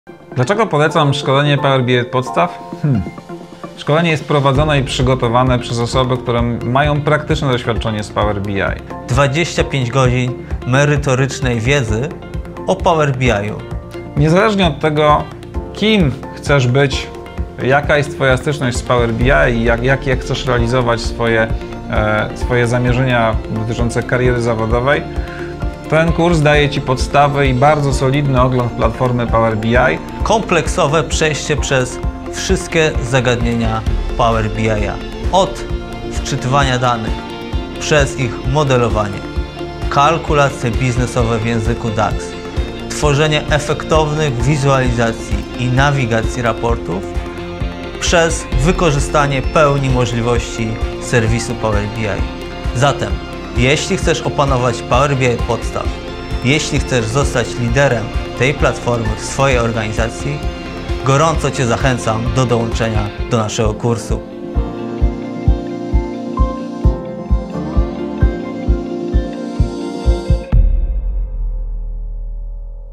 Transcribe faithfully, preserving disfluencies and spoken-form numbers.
Dlaczego polecam szkolenie Power B I podstaw? Hmm. Szkolenie jest prowadzone i przygotowane przez osoby, które mają praktyczne doświadczenie z Power B I. dwadzieścia pięć godzin merytorycznej wiedzy o Power B I u. Niezależnie od tego, kim chcesz być, jaka jest Twoja styczność z Power B I i jak, jakie chcesz realizować swoje, e, swoje zamierzenia dotyczące kariery zawodowej, ten kurs daje Ci podstawy i bardzo solidny ogląd platformy Power B I. Kompleksowe przejście przez wszystkie zagadnienia Power B I a. Od wczytywania danych, przez ich modelowanie, kalkulacje biznesowe w języku D A X, tworzenie efektownych wizualizacji i nawigacji raportów, przez wykorzystanie pełni możliwości serwisu Power B I. Zatem, jeśli chcesz opanować Power B I podstaw, jeśli chcesz zostać liderem tej platformy w swojej organizacji, gorąco Cię zachęcam do dołączenia do naszego kursu.